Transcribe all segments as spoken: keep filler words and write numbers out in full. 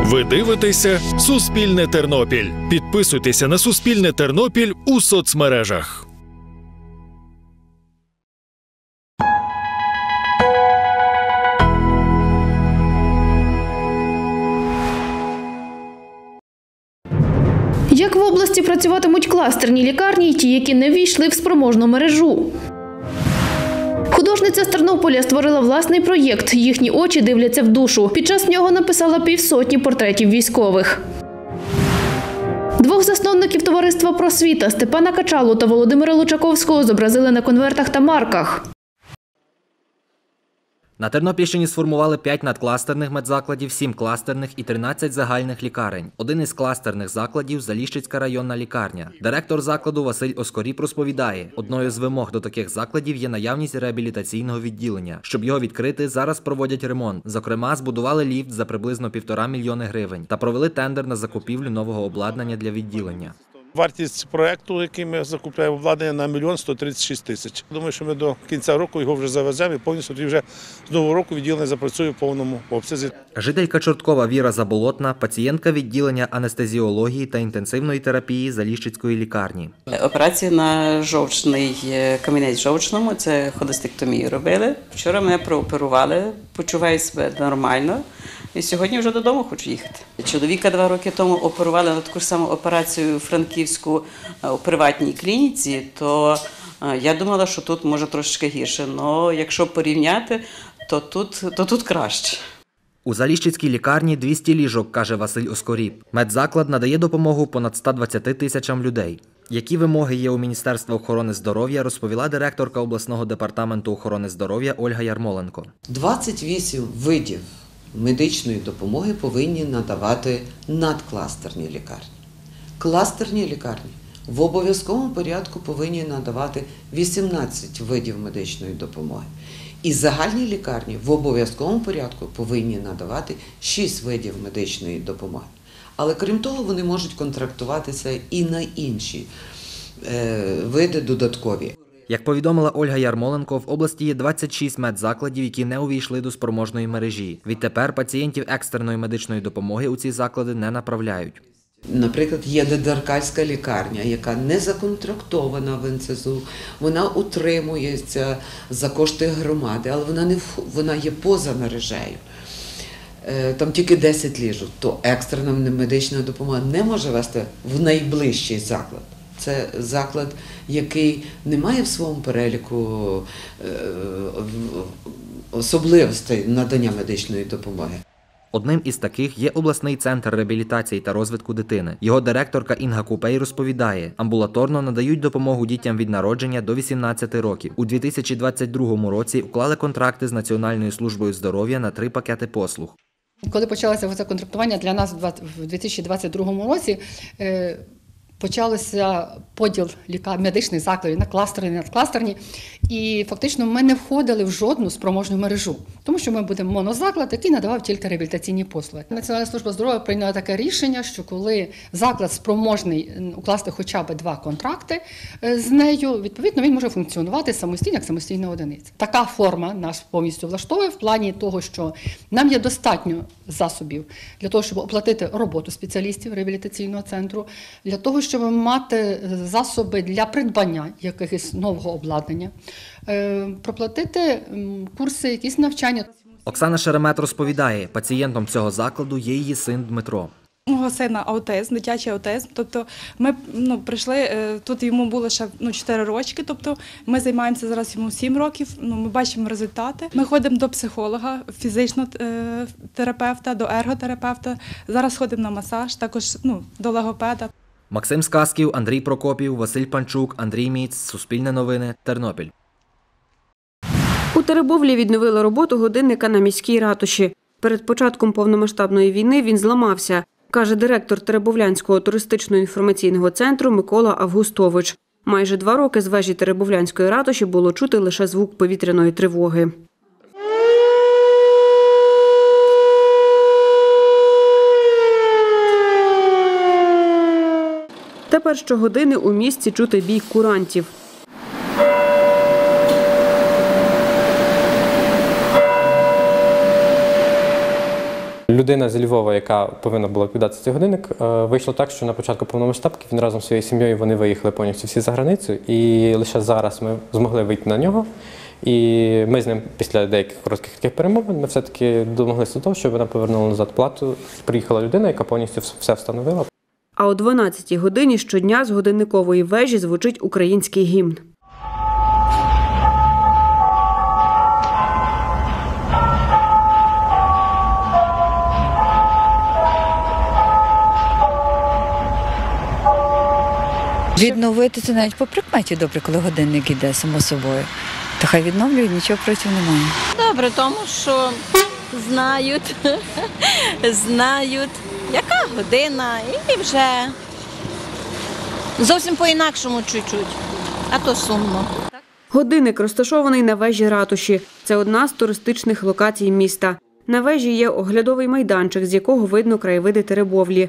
Ви дивитеся «Суспільне Тернопіль». Підписуйтеся на «Суспільне Тернопіль» у соцмережах. Як в області працюватимуть кластерні лікарні, ті, які не ввійшли в спроможну мережу? Художниця з Тернополя створила власний проєкт «Їхні очі дивляться в душу». Під час нього написала півсотні портретів військових. Двох засновників товариства «Просвіта» Степана Качалу та Володимира Лучаковського зобразили на конвертах та марках. На Тернопільщині сформували п'ять надкластерних медзакладів, сім кластерних і тринадцять загальних лікарень. Один із кластерних закладів – Заліщицька районна лікарня. Директор закладу Василь Оскоріб розповідає, одною з вимог до таких закладів є наявність реабілітаційного відділення. Щоб його відкрити, зараз проводять ремонт. Зокрема, збудували ліфт за приблизно півтора мільйони гривень та провели тендер на закупівлю нового обладнання для відділення. Вартість проєкту, який ми закупляємо, обладнання на мільйон сто тридцять шість тисяч. Думаю, що ми до кінця року його вже завеземо і повністю тоді вже з нового року відділення запрацює в повному обсязі. Жителька Чорткова Віра Заболотна – пацієнтка відділення анестезіології та інтенсивної терапії Заліщицької лікарні. Операцію на жовчний камінець жовчному, це холестектомію робили. Вчора мене прооперували, почуваю себе нормально. І сьогодні вже додому хочу їхати. Чоловіка два роки тому оперували на таку ж саму операцію франківську у приватній клініці, то я думала, що тут може трошечки гірше. Але якщо порівняти, то тут, то тут краще. У Заліщицькій лікарні двісті ліжок, каже Василь Оскоріб. Медзаклад надає допомогу понад ста двадцяти тисячам людей. Які вимоги є у Міністерства охорони здоров'я, розповіла директорка обласного департаменту охорони здоров'я Ольга Ярмоленко. двадцять вісім видів медичної допомоги повинні надавати надкластерні лікарні. Кластерні лікарні в обов'язковому порядку повинні надавати вісімнадцять видів медичної допомоги. І загальні лікарні в обов'язковому порядку повинні надавати шість видів медичної допомоги. Але крім того, вони можуть контрактуватися і на інші е, види додаткові. Як повідомила Ольга Ярмоленко, в області є двадцять шість медзакладів, які не увійшли до спроможної мережі. Відтепер пацієнтів екстреної медичної допомоги у ці заклади не направляють. Наприклад, є Дедеркальська лікарня, яка не законтрактована в ен це зет у, вона утримується за кошти громади, але вона, не, вона є поза мережею. Там тільки десять ліжок, то екстрена медична допомога не може вести в найближчий заклад. Це заклад, який не має в своєму переліку особливостей надання медичної допомоги. Одним із таких є обласний центр реабілітації та розвитку дитини. Його директорка Інга Купей розповідає, амбулаторно надають допомогу дітям від народження до вісімнадцяти років. У дві тисячі двадцять другому році уклали контракти з Національною службою здоров'я на три пакети послуг. Коли почалося це контрактування, для нас в дві тисячі двадцять другому році почався поділ медичних закладів на кластерні, надкластерні, і фактично ми не входили в жодну спроможну мережу, тому що ми будемо монозаклад, який надавав тільки реабілітаційні послуги. Національна служба здоров'я прийняла таке рішення, що коли заклад спроможний укласти хоча б два контракти з нею, відповідно він може функціонувати самостійно, як самостійна одиниця. Така форма нас повністю влаштовує в плані того, що нам є достатньо засобів для того, щоб оплатити роботу спеціалістів реабілітаційного центру, для того, щоб мати засоби для придбання якогось нового обладнання, проплатити курси, якісь навчання. Оксана Шеремет розповідає, пацієнтом цього закладу є її син Дмитро. У мого сина аутизм, дитячий аутизм, тобто ми ну, прийшли, тут йому було ще ну, чотири рочки, тобто ми займаємося зараз йому сім років, ну, ми бачимо результати. Ми ходимо до психолога, фізичного терапевта, до ерготерапевта, зараз ходимо на масаж, також ну, до логопеда. Максим Сказків, Андрій Прокопів, Василь Панчук, Андрій Міц, Суспільне новини, Тернопіль. У Теребовлі відновили роботу годинника на міській ратуші. Перед початком повномасштабної війни він зламався, каже директор Теребовлянського туристично-інформаційного центру Микола Августович. Майже два роки з вежі Теребовлянської ратуші було чути лише звук повітряної тривоги. Тепер щогодини у місті чути бій курантів. людина з Львова, яка повинна була віддати цей годинник, вийшло так, що на початку повномасштабки він разом зі своєю сім'єю вони виїхали повністю всі за границю, і лише зараз ми змогли вийти на нього. І ми з ним після деяких коротких таких перемовин ми все-таки домоглися до того, щоб вона повернула назад плату. Приїхала людина, яка повністю все встановила. А о дванадцятій годині щодня з годинникової вежі звучить український гімн. Відновити це навіть по прикметі добре, коли годинник іде само собою. То хай відновлюють, нічого проти немає. Добре, тому що знають, знають, яка година, і вже зовсім по-інакшому чуть-чуть, а то сумно. Годинник розташований на вежі ратуші. Це одна з туристичних локацій міста. На вежі є оглядовий майданчик, з якого видно краєвиди Теребовлі.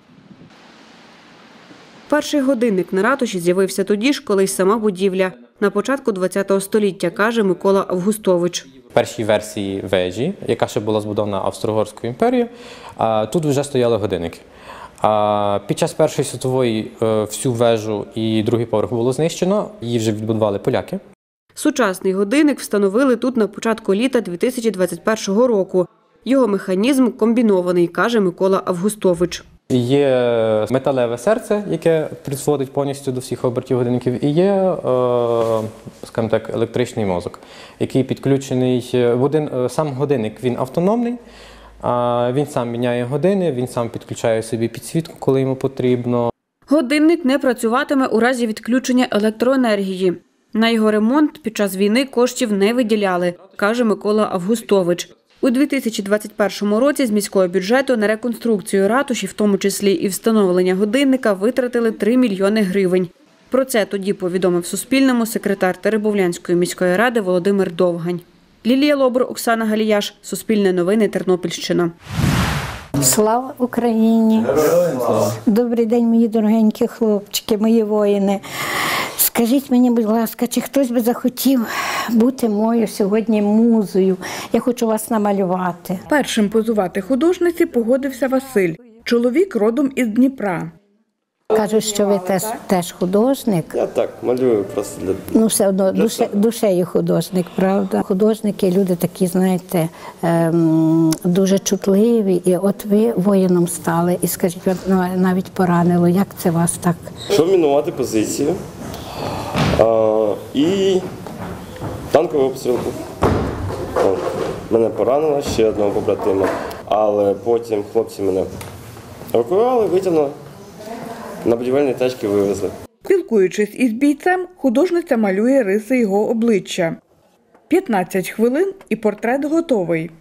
Перший годинник на ратуші з'явився тоді ж, коли й сама будівля. На початку ХХ століття, каже Микола Августович. В першій версії вежі, яка ще була збудована Австро-Угорською імперією, тут вже стояли годинники. Під час Першої світової всю вежу і другий поверх було знищено, її вже відбудували поляки. Сучасний годинник встановили тут на початку літа дві тисячі двадцять першого року. Його механізм комбінований, каже Микола Августович. Є металеве серце, яке призводить повністю до всіх обертів годинників, і є, скажімо так, електричний мозок, який підключений. Сам годинник, він автономний, він сам міняє години, він сам підключає собі підсвітку, коли йому потрібно. Годинник не працюватиме у разі відключення електроенергії. На його ремонт під час війни коштів не виділяли, каже Микола Августович. У дві тисячі двадцять першому році з міського бюджету на реконструкцію ратуші, в тому числі і встановлення годинника, витратили три мільйони гривень. Про це тоді повідомив Суспільному секретар Теребовлянської міської ради Володимир Довгань. Лілія Лобур, Оксана Галіяш, Суспільне новини, Тернопільщина. Слава Україні! Добрий день, мої дорогенькі хлопчики, мої воїни. Скажіть мені, будь ласка, чи хтось би захотів бути моєю сьогодні музою? Я хочу вас намалювати. Першим позувати художниці погодився Василь, чоловік родом із Дніпра. Кажуть, що ви теж, теж художник. Я так, малюю просто для... Ну, все одно, душе, душею художник, правда? Художники, люди такі, знаєте, ем, дуже чутливі. І от ви воїном стали, і скажіть, навіть поранило. Як це вас так? Щоб мінувати позицію. А, і танковий обстріл був. Мене поранило, ще одного побратима, але потім хлопці мене евакуювали, витягнули, на будівельні тачки вивезли. Спілкуючись із бійцем, художниця малює риси його обличчя. п'ятнадцять хвилин і портрет готовий.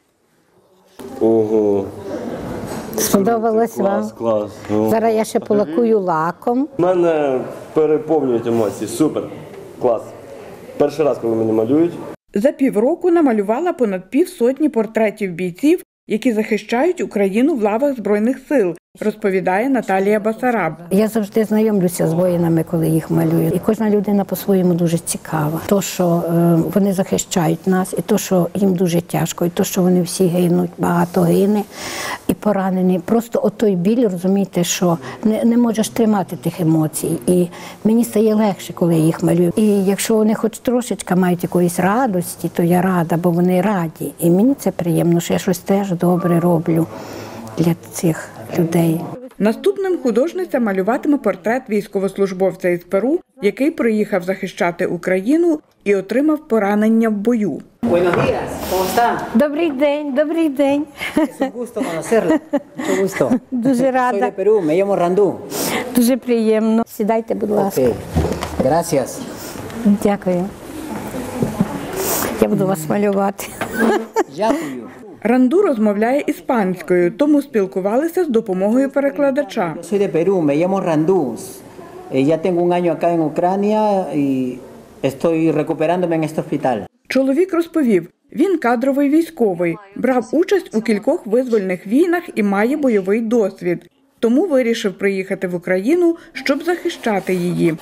Ого. Сподобалось вам? Клас, клас. Ну. Зараз я ще полакую лаком. Мене переповнюють емоції. Супер. Клас. Перший раз, коли мене малюють. За півроку намалювала понад півсотні портретів бійців, які захищають Україну в лавах Збройних сил, розповідає Наталія Басараб. Я завжди знайомлюся з воїнами, коли їх малюю. І кожна людина по-своєму дуже цікава. То, що е, вони захищають нас, і то, що їм дуже тяжко, і то, що вони всі гинуть, багато гине і поранені. Просто отой біль, розумієте, що не, не можеш тримати тих емоцій. І мені стає легше, коли я їх малюю. І якщо вони хоч трошечки мають якоїсь радості, то я рада, бо вони раді. І мені це приємно, що я щось теж добре роблю для цих людей. Наступним художниця малюватиме портрет військовослужбовця із Перу, який приїхав захищати Україну і отримав поранення в бою. Добрий день, добрий день. Дуже рада. Дуже приємно. Сідайте, будь ласка. Дякую. Я буду вас малювати. Дякую. Ранду розмовляє іспанською, тому спілкувалися з допомогою перекладача. Soy de Perú, me llamo Randús. Ya tengo un año acá en Ucrania y estoy recuperándome en este hospital. Чоловік розповів, він кадровий військовий, брав участь у кількох визвольних війнах і має бойовий досвід. Тому вирішив приїхати в Україну, щоб захищати її.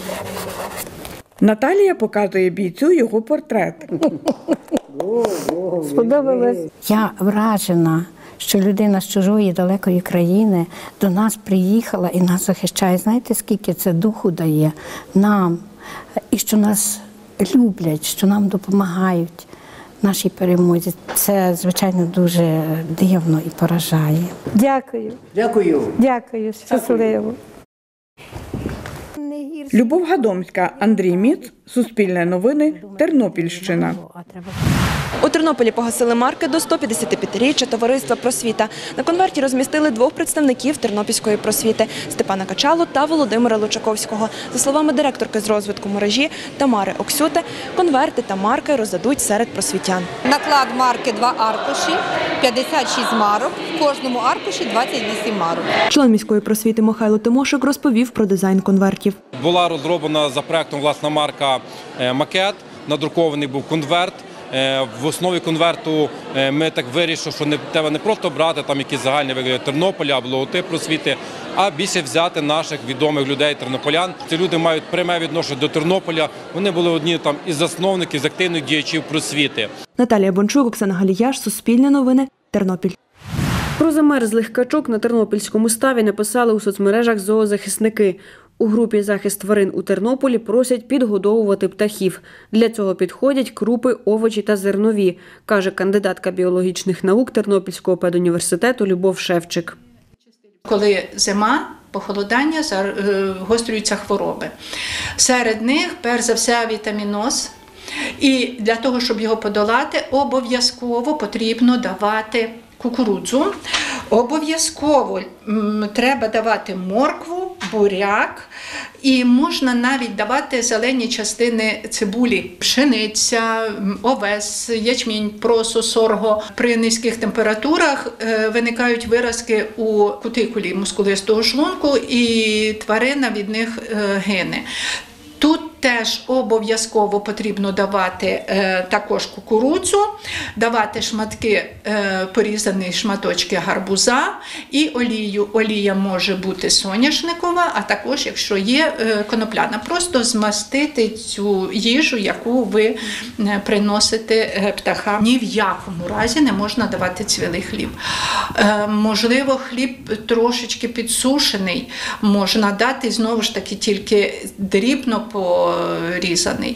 Наталія показує бійцю його портрет. Сподобалось. Я вражена, що людина з чужої далекої країни до нас приїхала і нас захищає. Знаєте, скільки це духу дає нам, і що нас люблять, що нам допомагають нашій перемозі. Це, звичайно, дуже дивно і поражає. Дякую. Дякую. Дякую. Щасливо. Любов Гадомська, Андрій Міц, Суспільне новини, Тернопільщина. У Тернополі погасили марки до сто п'ятдесятип'ятиріччя товариства «Просвіта». На конверті розмістили двох представників тернопільської просвіти – Степана Качалу та Володимира Лучаковського. За словами директорки з розвитку мережі Тамари Оксюти, конверти та марки роздадуть серед просвітян. Наклад марки два аркуші, п'ятдесят шість марок, в кожному аркуші двадцять вісім марок. Член міської просвіти Михайло Тимошик розповів про дизайн конвертів. Була розроблена за проектом власна марка макет, надрукований був конверт. В основі конверту ми так вирішили, що не треба не просто брати там якісь загальні вигляди Тернополя або логотип просвіти, а більше взяти наших відомих людей тернополян. Ці люди мають пряме відношення до Тернополя. Вони були одні там із засновників, з активних діячів просвіти. Наталія Бончук, Оксана Галіяш, Суспільне новини, Тернопіль. Про замерзлих качок на тернопільському ставі написали у соцмережах зоозахисники. У групі «Захист тварин» у Тернополі просять підгодовувати птахів. Для цього підходять крупи, овочі та зернові, каже кандидатка біологічних наук Тернопільського педуніверситету Любов Шевчик. Коли зима, похолодання, загострюються хвороби. Серед них, перш за все, вітаміноз. І для того, щоб його подолати, обов'язково потрібно давати кукурудзу. Обов'язково треба давати моркву, буряк і можна навіть давати зелені частини цибулі. Пшениця, овес, ячмінь, просо, сорго. При низьких температурах виникають виразки у кутикулі мускулистого шлунку і тварина від них гине. Тут теж обов'язково потрібно давати е, також кукурудзу, давати шматки, е, порізані шматочки гарбуза і олію. Олія може бути соняшникова, а також, якщо є е, конопляна. Просто змастити цю їжу, яку ви е, приносите е, птахам. Ні в якому разі не можна давати цвілий хліб. Е, можливо, хліб трошечки підсушений можна дати, знову ж таки, тільки дрібно по різаний.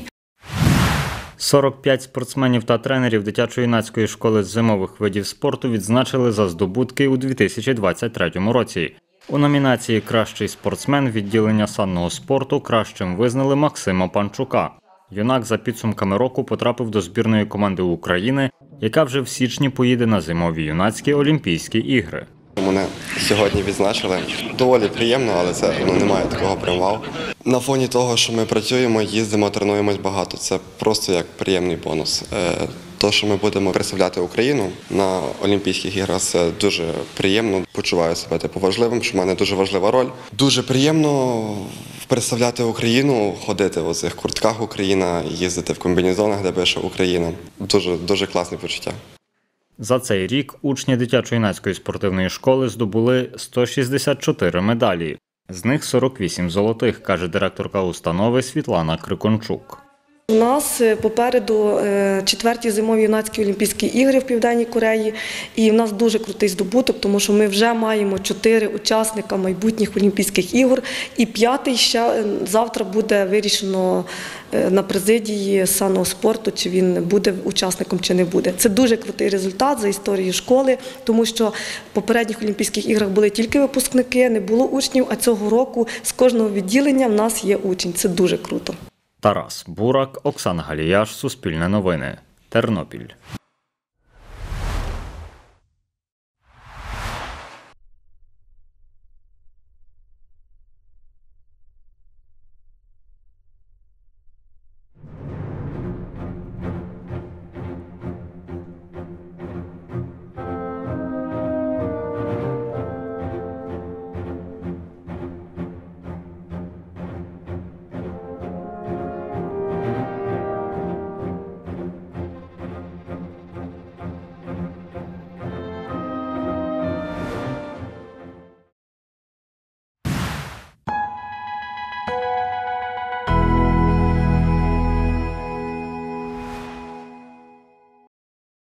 сорок п'ять спортсменів та тренерів дитячо-юнацької школи з зимових видів спорту відзначили за здобутки у дві тисячі двадцять третьому році. У номінації «Кращий спортсмен» відділення санного спорту кращим визнали Максима Панчука. Юнак за підсумками року потрапив до збірної команди України, яка вже в січні поїде на зимові юнацькі Олімпійські ігри. Мене сьогодні відзначили. Доволі приємно, але це ну, немає такого прям вау. На фоні того, що ми працюємо, їздимо, тренуємось багато. Це просто як приємний бонус. Те, що ми будемо представляти Україну на Олімпійських іграх, це дуже приємно. Почуваю себе типу важливим, що в мене дуже важлива роль. Дуже приємно представляти Україну, ходити в оцих куртках Україна, їздити в комбінезонах, де пише Україна. Дуже, дуже класне почуття. За цей рік учні дитячо-юнацької спортивної школи здобули сто шістдесят чотири медалі. З них сорок вісім золотих, каже директорка установи Світлана Крикончук. У нас попереду четверті зимові юнацькі Олімпійські ігри в Південній Кореї. І в нас дуже крутий здобуток, тому що ми вже маємо чотири учасника майбутніх Олімпійських ігор. І п'ятий ще завтра буде вирішено на президії санного спорту, чи він буде учасником, чи не буде. Це дуже крутий результат за історію школи, тому що в попередніх Олімпійських іграх були тільки випускники, не було учнів, а цього року з кожного відділення в нас є учень. Це дуже круто. Тарас Бурак, Оксана Галіяш, Суспільне новини, Тернопіль.